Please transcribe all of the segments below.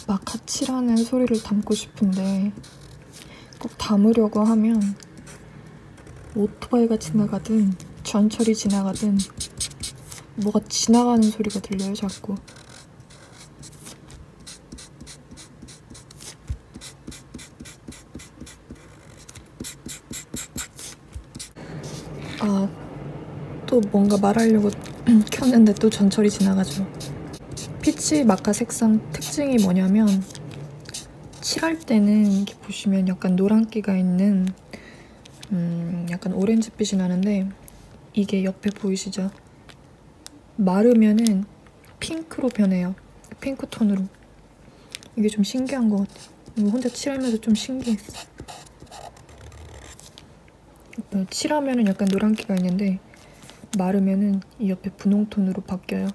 마카칠하는 소리를 담고 싶은데 꼭 담으려고 하면 오토바이가 지나가든 전철이 지나가든 뭐가 지나가는 소리가 들려요, 자꾸. 아, 또 뭔가 말하려고 켰는데 또 전철이 지나가죠. 피치 마카 색상 특징이 뭐냐면 칠할 때는 이렇게 보시면 약간 노란기가 있는 약간 오렌지빛이 나는데 이게 옆에 보이시죠? 마르면은 핑크로 변해요. 핑크톤으로. 이게 좀 신기한 것 같아요. 이거 혼자 칠하면서 좀 신기했어. 칠하면은 약간 노란기가 있는데 마르면은 이 옆에 분홍톤으로 바뀌어요.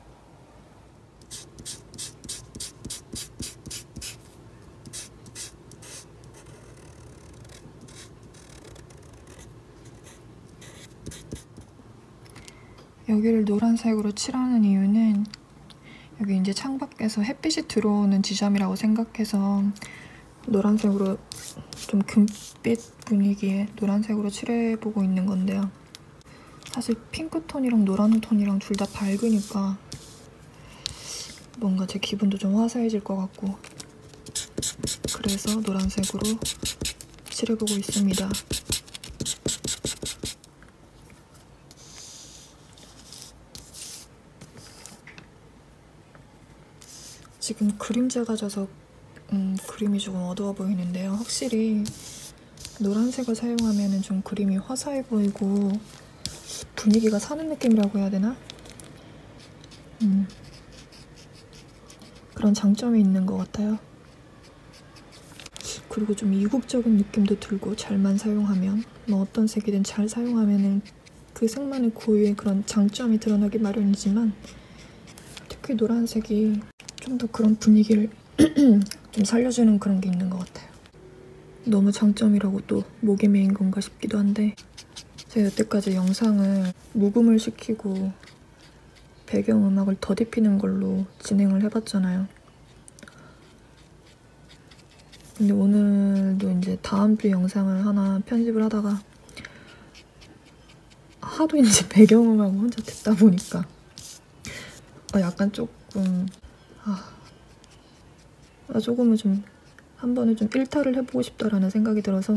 여기를 노란색으로 칠하는 이유는 여기 이제 창밖에서 햇빛이 들어오는 지점이라고 생각해서 노란색으로 좀 금빛 분위기에 노란색으로 칠해보고 있는 건데요. 사실 핑크톤이랑 노란톤이랑 둘 다 밝으니까 뭔가 제 기분도 좀 화사해질 것 같고 그래서 노란색으로 칠해보고 있습니다. 지금 그림자가 져서 그림이 조금 어두워 보이는데요. 확실히 노란색을 사용하면 좀 그림이 화사해 보이고 분위기가 사는 느낌이라고 해야 되나? 그런 장점이 있는 것 같아요. 그리고 좀 이국적인 느낌도 들고 잘만 사용하면 뭐 어떤 색이든 잘 사용하면 그 색만의 고유의 그런 장점이 드러나기 마련이지만 특히 노란색이 좀 더 그런 분위기를 좀 살려주는 그런 게 있는 것 같아요. 너무 장점이라고 또 목이 메인 건가 싶기도 한데 제가 여태까지 영상을 묵음을 시키고 배경음악을 더딥히는 걸로 진행을 해봤잖아요. 근데 오늘도 이제 다음 주 영상을 하나 편집을 하다가 하도 이제 배경음악을 혼자 듣다 보니까 약간 조금 조금은 좀 한 번은 좀 일탈을 해보고 싶다라는 생각이 들어서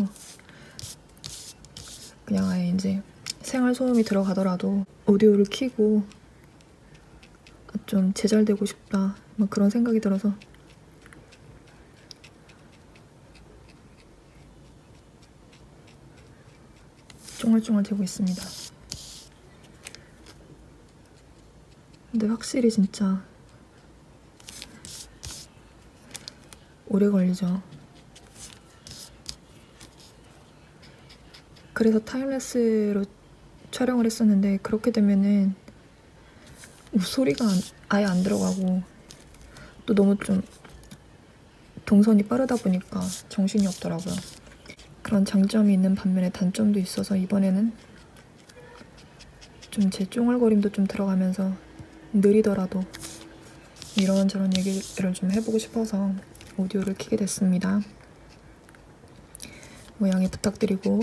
그냥 아예 이제 생활 소음이 들어가더라도 오디오를 켜고 좀 제잘되고 싶다 막 그런 생각이 들어서 쫑알쫑알 되고 있습니다. 근데 확실히 진짜 오래 걸리죠. 그래서 타임랩스로 촬영을 했었는데 그렇게 되면은 소리가 아예 안 들어가고 또 너무 좀 동선이 빠르다 보니까 정신이 없더라고요. 그런 장점이 있는 반면에 단점도 있어서 이번에는 좀 제 쫑알거림도 좀 들어가면서 느리더라도 이런저런 얘기를 좀 해보고 싶어서 오디오를 켜게 됐습니다. 양해 부탁드리고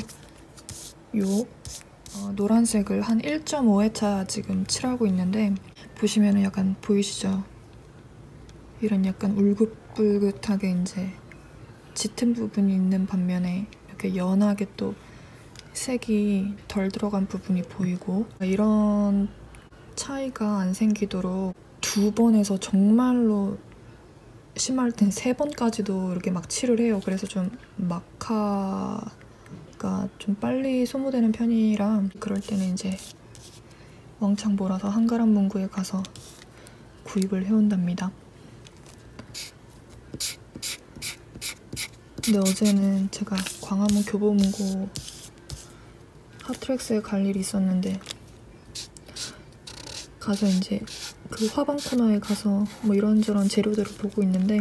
노란색을 한 1.5회차 지금 칠하고 있는데 보시면은 약간 보이시죠? 이런 약간 울긋불긋하게 이제 짙은 부분이 있는 반면에 이렇게 연하게 또 색이 덜 들어간 부분이 보이고 이런 차이가 안 생기도록 2번에서 정말로 심할 땐 3번까지도 이렇게 막 칠을 해요. 그래서 좀 마카가 좀 빨리 소모되는 편이라 그럴 때는 이제 왕창 몰아서 한가람 문구에 가서 구입을 해온답니다. 근데 어제는 제가 광화문 교보문고 하트렉스에 갈 일이 있었는데 가서 이제 그 화방 코너에 가서 뭐 이런저런 재료들을 보고 있는데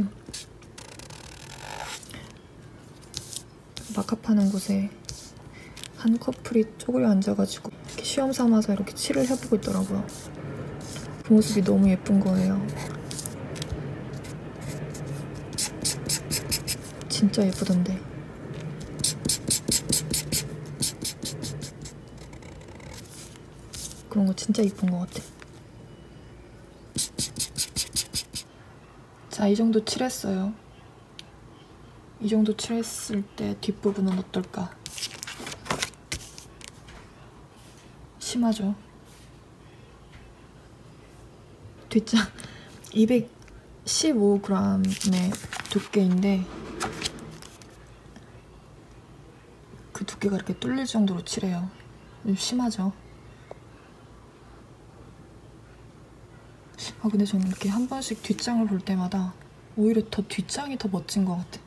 마카 파는 곳에 한 커플이 쪼그려 앉아가지고 이렇게 시험 삼아서 이렇게 칠을 해보고 있더라고요. 그 모습이 너무 예쁜 거예요. 진짜 예쁘던데. 그런 거 진짜 이쁜 것 같아. 자, 이 정도 칠했어요. 이 정도 칠했을 때 뒷부분은 어떨까? 심하죠? 뒷장 215g의 두께인데 그 두께가 이렇게 뚫릴 정도로 칠해요. 좀 심하죠? 아, 근데 저는 이렇게 한 번씩 뒷장을 볼 때마다 오히려 더 뒷장이 더 멋진 것 같아.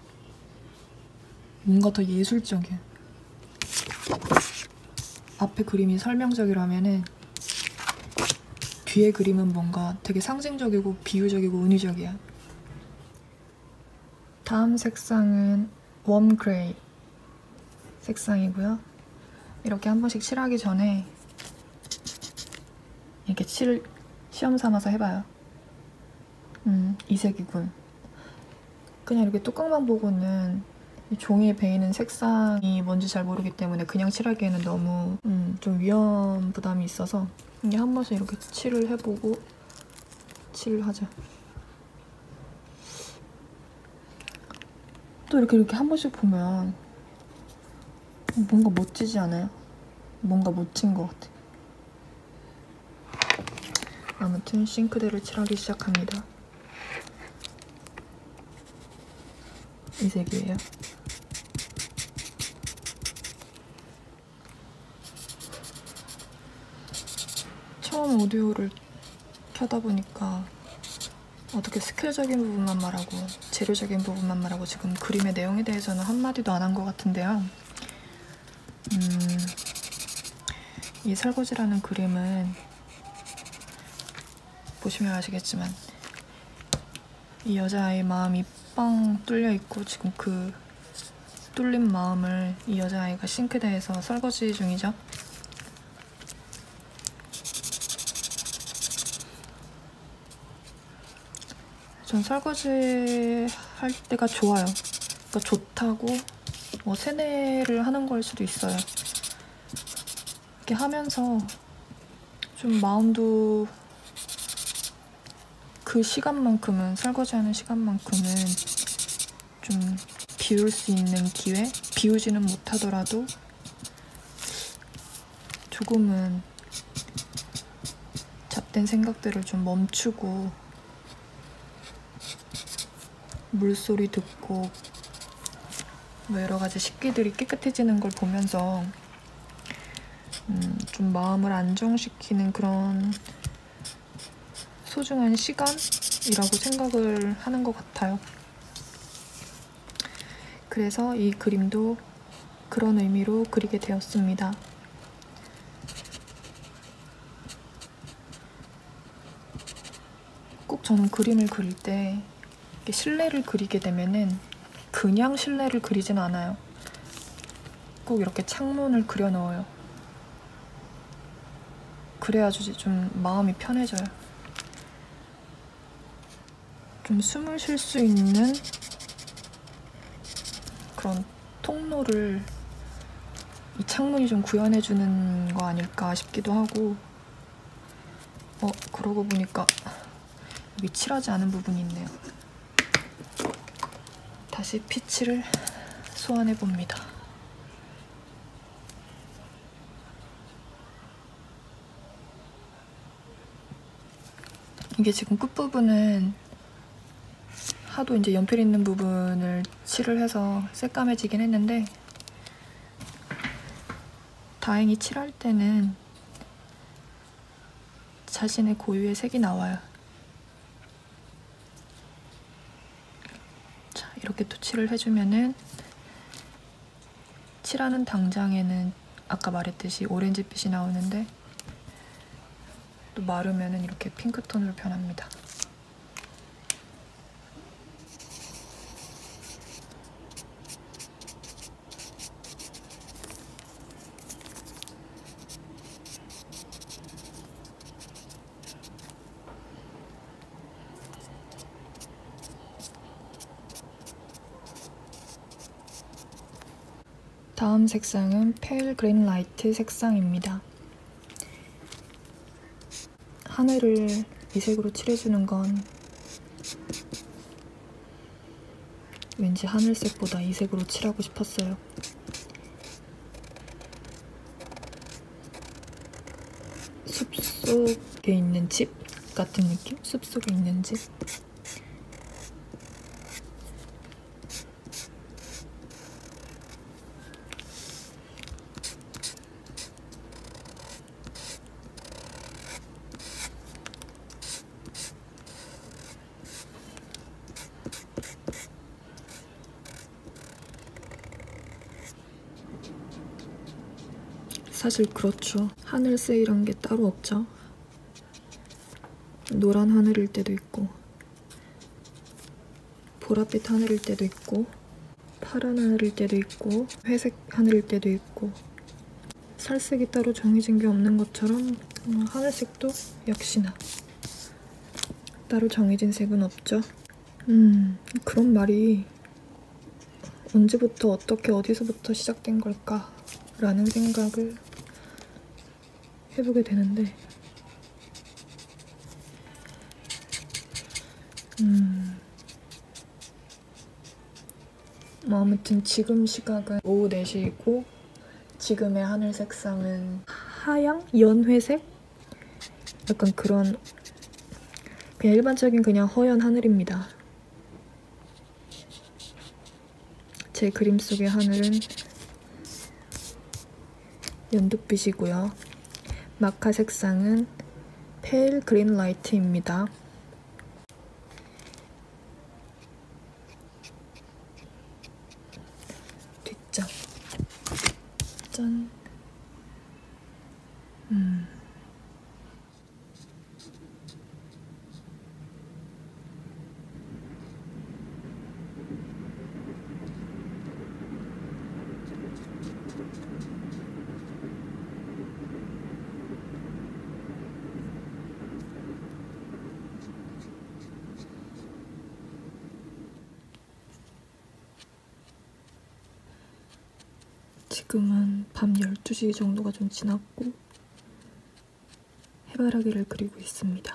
뭔가 더 예술적이야. 앞에 그림이 설명적이라면은 뒤에 그림은 뭔가 되게 상징적이고 비유적이고 은유적이야. 다음 색상은 웜 그레이 색상이고요. 이렇게 한 번씩 칠하기 전에 이렇게 시험 삼아서 해봐요. 이 색이군. 그냥 이렇게 뚜껑만 보고는 이 종이에 베이는 색상이 뭔지 잘 모르기 때문에 그냥 칠하기에는 너무 좀 위험 부담이 있어서 이게 한 번씩 이렇게 칠을 해보고 칠을 하자. 또 이렇게 한 번씩 보면 뭔가 멋지지 않아요? 뭔가 멋진 것 같아. 아무튼 싱크대를 칠하기 시작합니다. 이 색이에요. 처음 오디오를 켜다 보니까 어떻게 스킬적인 부분만 말하고 재료적인 부분만 말하고 지금 그림의 내용에 대해서는 한마디도 안 한 것 같은데요. 이 설거지라는 그림은 보시면 아시겠지만 이 여자아이의 마음이 빵 뚫려 있고 지금 그 뚫린 마음을 이 여자아이가 싱크대에서 설거지 중이죠. 전 설거지 할 때가 좋아요. 그러니까 좋다고 뭐 세뇌를 하는 걸 수도 있어요. 이렇게 하면서 좀 마음도 그 시간만큼은, 설거지하는 시간만큼은 좀 비울 수 있는 기회? 비우지는 못하더라도 조금은 잡된 생각들을 좀 멈추고 물소리 듣고 뭐 여러 가지 식기들이 깨끗해지는 걸 보면서 좀 마음을 안정시키는 그런 소중한 시간이라고 생각을 하는 것 같아요. 그래서 이 그림도 그런 의미로 그리게 되었습니다. 꼭 저는 그림을 그릴 때 실내를 그리게 되면은 그냥 실내를 그리진 않아요. 꼭 이렇게 창문을 그려 넣어요. 그래야지 좀 마음이 편해져요. 좀 숨을 쉴 수 있는 그런 통로를 이 창문이 좀 구현해주는 거 아닐까 싶기도 하고, 그러고 보니까 여기 칠하지 않은 부분이 있네요. 다시 피치를 소환해 봅니다. 이게 지금 끝부분은 하도 이제 연필 있는 부분을 칠을 해서 새까매지긴 했는데, 다행히 칠할 때는 자신의 고유의 색이 나와요. 자, 이렇게 또 칠을 해주면은 칠하는 당장에는 아까 말했듯이 오렌지빛이 나오는데 또 마르면은 이렇게 핑크톤으로 변합니다. 다음 색상은 페일 그린 라이트 색상입니다. 하늘을 이 색으로 칠해주는 건 왠지 하늘색보다 이 색으로 칠하고 싶었어요. 숲속에 있는 집 같은 느낌? 숲속에 있는 집? 사실 그렇죠. 하늘 세일한 게 따로 없죠. 노란 하늘일 때도 있고 보랏빛 하늘일 때도 있고 파란 하늘일 때도 있고 회색 하늘일 때도 있고 살색이 따로 정해진 게 없는 것처럼 하늘색도 역시나 따로 정해진 색은 없죠. 그런 말이 언제부터 어떻게 어디서부터 시작된 걸까? 라는 생각을 해보게 되는데 아무튼 지금 시각은 오후 4시이고 지금의 하늘 색상은 하양? 연회색? 약간 그런 그냥 일반적인 그냥 허연 하늘입니다. 제 그림 속의 하늘은 연두빛이고요. 마카 색상은 페일 그린 라이트입니다. 뒷장 짠. 지금은 밤 12시 정도가 좀 지났고 해바라기를 그리고 있습니다.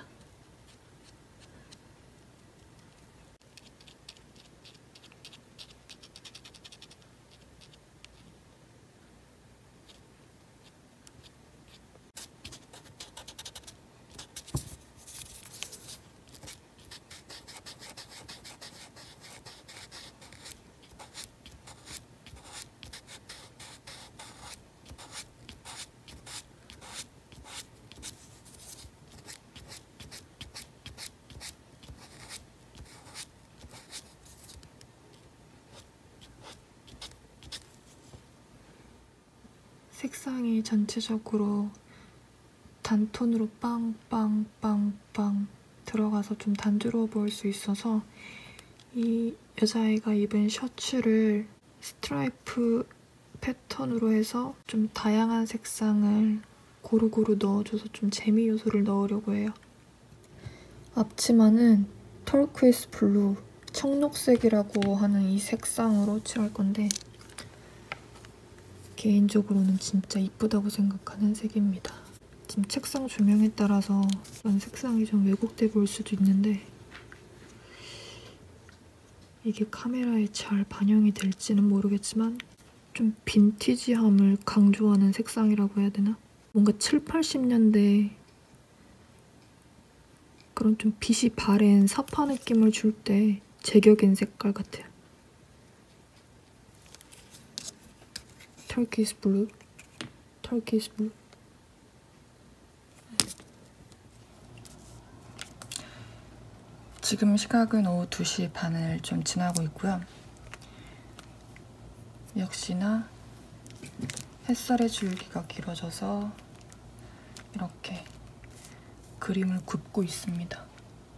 색상이 전체적으로 단톤으로 빵빵빵빵 들어가서 좀 단조로워 보일 수 있어서 이 여자아이가 입은 셔츠를 스트라이프 패턴으로 해서 좀 다양한 색상을 고루고루 넣어줘서 좀 재미 요소를 넣으려고 해요. 앞치마는 털크이스 블루, 청록색이라고 하는 이 색상으로 칠할 건데 개인적으로는 진짜 이쁘다고 생각하는 색입니다. 지금 책상 조명에 따라서 이런 색상이 좀 왜곡돼 보일 수도 있는데 이게 카메라에 잘 반영이 될지는 모르겠지만 좀 빈티지함을 강조하는 색상이라고 해야 되나? 뭔가 7, 80년대 그런 좀 빛이 바랜 사파 느낌을 줄 때 제격인 색깔 같아요. 터키스 블루, 터키스 블루. 지금 시각은 오후 2시 반을 좀 지나고 있고요. 역시나 햇살의 줄기가 길어져서 이렇게 그림을 굽고 있습니다.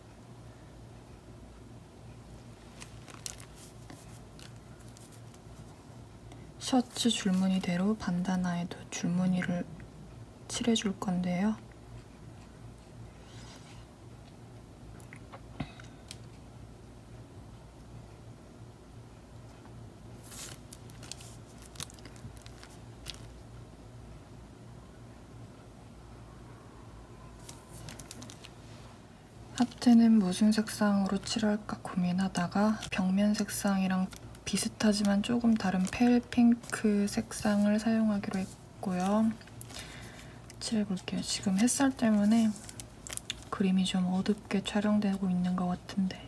셔츠 줄무늬대로 반다나에도 줄무늬를 칠해줄 건데요. 하트는 무슨 색상으로 칠할까 고민하다가 벽면 색상이랑 비슷하지만 조금 다른 페일 핑크 색상을 사용하기로 했고요. 칠해볼게요. 지금 햇살 때문에 그림이 좀 어둡게 촬영되고 있는 것 같은데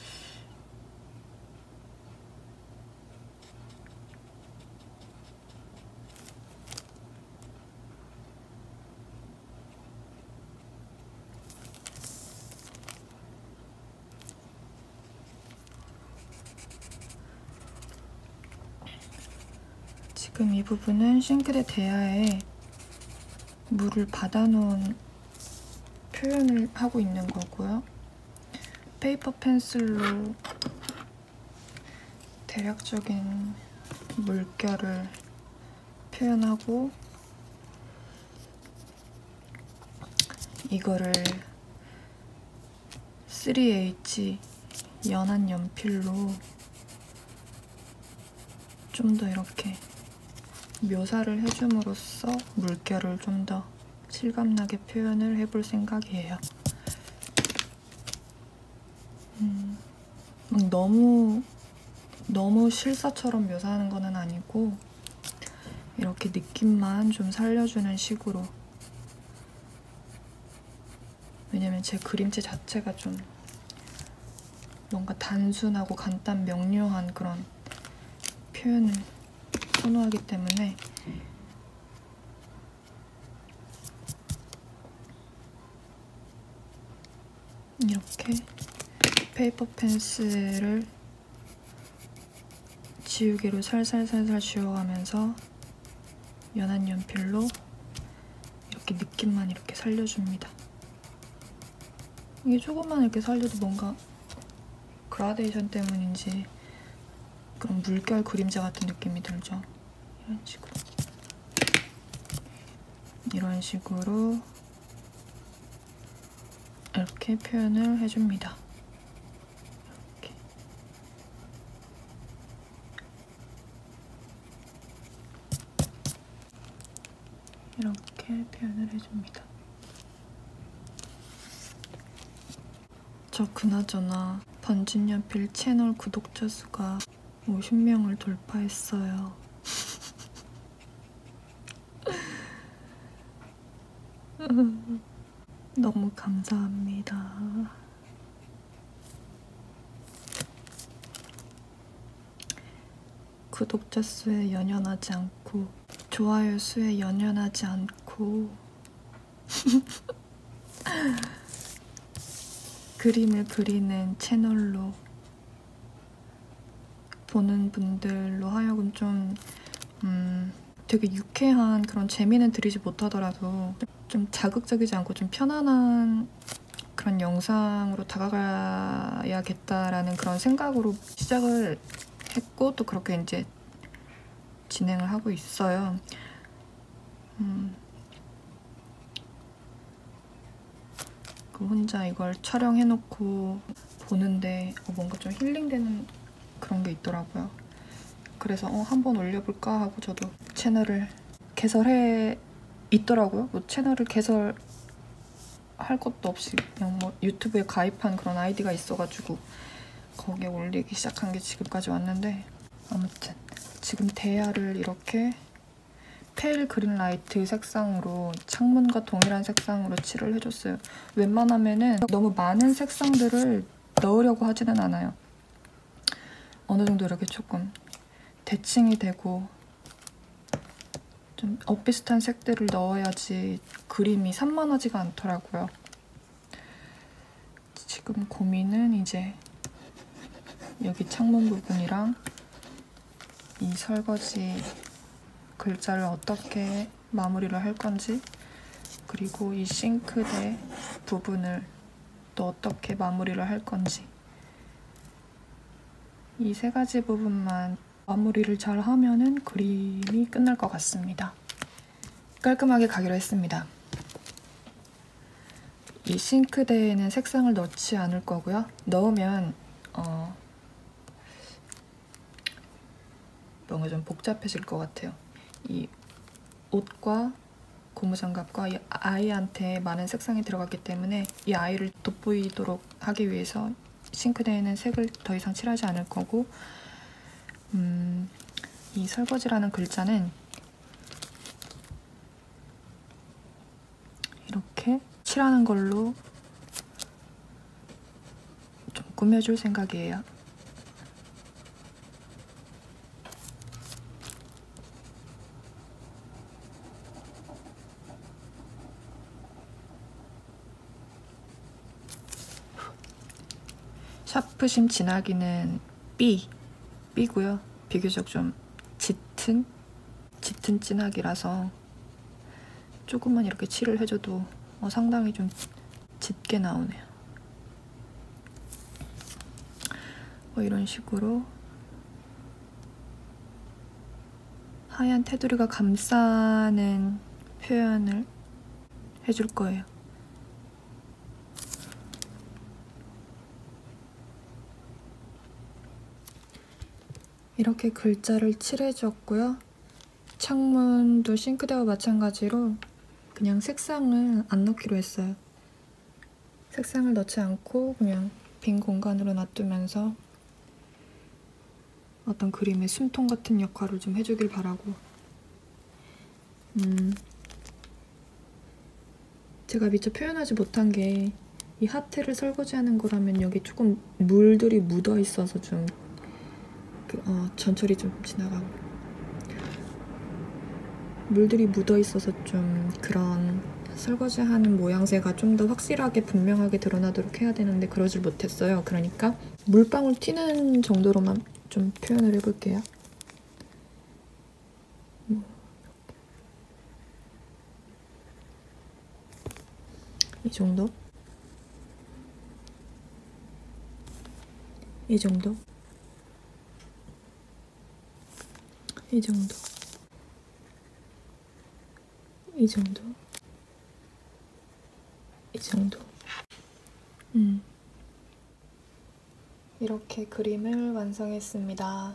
지금 이 부분은 싱크대 대야에 물을 받아놓은 표현을 하고 있는 거고요. 페이퍼 펜슬로 대략적인 물결을 표현하고 이거를 3H 연한 연필로 좀 더 이렇게 묘사를 해줌으로써 물결을 좀 더 실감나게 표현을 해볼 생각이에요. 너무 실사처럼 묘사하는 거는 아니고 이렇게 느낌만 좀 살려주는 식으로. 왜냐면 제 그림체 자체가 좀 뭔가 단순하고 간단 명료한 그런 표현을 선호하기 때문에 이렇게 페이퍼 펜슬을 지우개로 살살살살 지워가면서 연한 연필로 이렇게 느낌만 이렇게 살려줍니다. 이게 조금만 이렇게 살려도 뭔가 그라데이션 때문인지 그런 물결 그림자 같은 느낌이 들죠? 이런 식으로 이렇게 표현을 해줍니다. 이렇게 표현을 해줍니다. 저 그나저나 번진연필 채널 구독자 수가 50명을 돌파했어요. 너무 감사합니다. 구독자 수에 연연하지 않고 좋아요 수에 연연하지 않고 그림을 그리는 채널로 보는 분들로 하여금 좀 되게 유쾌한 그런 재미는 들이지 못하더라도 좀 자극적이지 않고 좀 편안한 그런 영상으로 다가가야겠다라는 그런 생각으로 시작을 했고 또 그렇게 이제 진행을 하고 있어요. 혼자 이걸 촬영해놓고 보는데 뭔가 좀 힐링되는 그런 게 있더라고요. 그래서 한번 올려볼까 하고 저도 채널을 개설해 있더라고요. 뭐 채널을 개설할 것도 없이 그냥 뭐 유튜브에 가입한 그런 아이디가 있어가지고 거기에 올리기 시작한 게 지금까지 왔는데 아무튼 지금 대야를 이렇게 페일 그린 라이트 색상으로 창문과 동일한 색상으로 칠을 해줬어요. 웬만하면은 너무 많은 색상들을 넣으려고 하지는 않아요. 어느 정도 이렇게 조금 대칭이 되고 좀 엇비슷한 색들을 넣어야지 그림이 산만하지가 않더라고요. 지금 고민은 이제 여기 창문 부분이랑 이 설거지 글자를 어떻게 마무리를 할 건지, 그리고 이 싱크대 부분을 또 어떻게 마무리를 할 건지, 이 세 가지 부분만 마무리를 잘 하면은 그림이 끝날 것 같습니다. 깔끔하게 가기로 했습니다. 이 싱크대에는 색상을 넣지 않을 거고요. 넣으면 뭔가 좀 복잡해질 것 같아요. 이 옷과 고무장갑과 이 아이한테 많은 색상이 들어갔기 때문에 이 아이를 돋보이도록 하기 위해서 싱크대에는 색을 더 이상 칠하지 않을 거고, 이 설거지라는 글자는 이렇게 칠하는 걸로 좀 꾸며줄 생각이에요. 샤프심 진하기는 B고요. 비교적 좀 짙은 진하기라서 조금만 이렇게 칠을 해줘도 상당히 좀 짙게 나오네요. 이런 식으로 하얀 테두리가 감싸는 표현을 해줄 거예요. 이렇게 글자를 칠해줬고요. 창문도 싱크대와 마찬가지로 그냥 색상을 안 넣기로 했어요. 색상을 넣지 않고 그냥 빈 공간으로 놔두면서 어떤 그림의 숨통 같은 역할을 좀 해주길 바라고. 제가 미처 표현하지 못한 게, 이 하트를 설거지하는 거라면 여기 조금 물들이 묻어 있어서 좀 전철이 좀 지나가고, 물들이 묻어 있어서 좀 그런 설거지하는 모양새가 좀 더 확실하게 분명하게 드러나도록 해야 되는데 그러질 못했어요. 그러니까 물방울 튀는 정도로만 좀 표현을 해볼게요. 이 정도? 이 정도? 이 정도? 이 정도? 이 정도? 이렇게 그림을 완성했습니다.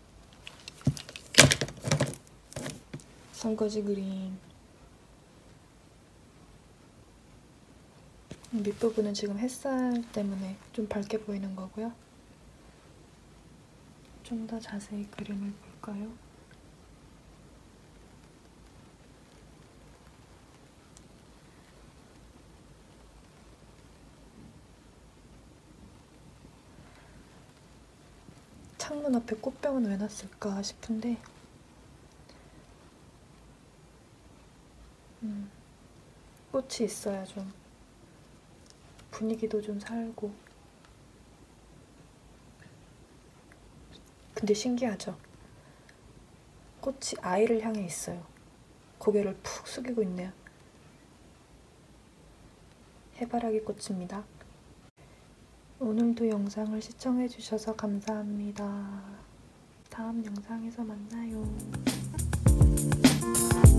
설거지 그림. 밑부분은 지금 햇살 때문에 좀 밝게 보이는 거고요. 좀 더 자세히 그림을 볼까요? 창문 앞에 꽃병은 왜 놨을까 싶은데 꽃이 있어야 좀 분위기도 좀 살고. 근데 신기하죠? 꽃이 아이를 향해 있어요. 고개를 푹 숙이고 있네요. 해바라기 꽃입니다. 오늘도 영상을 시청해주셔서 감사합니다. 다음 영상에서 만나요.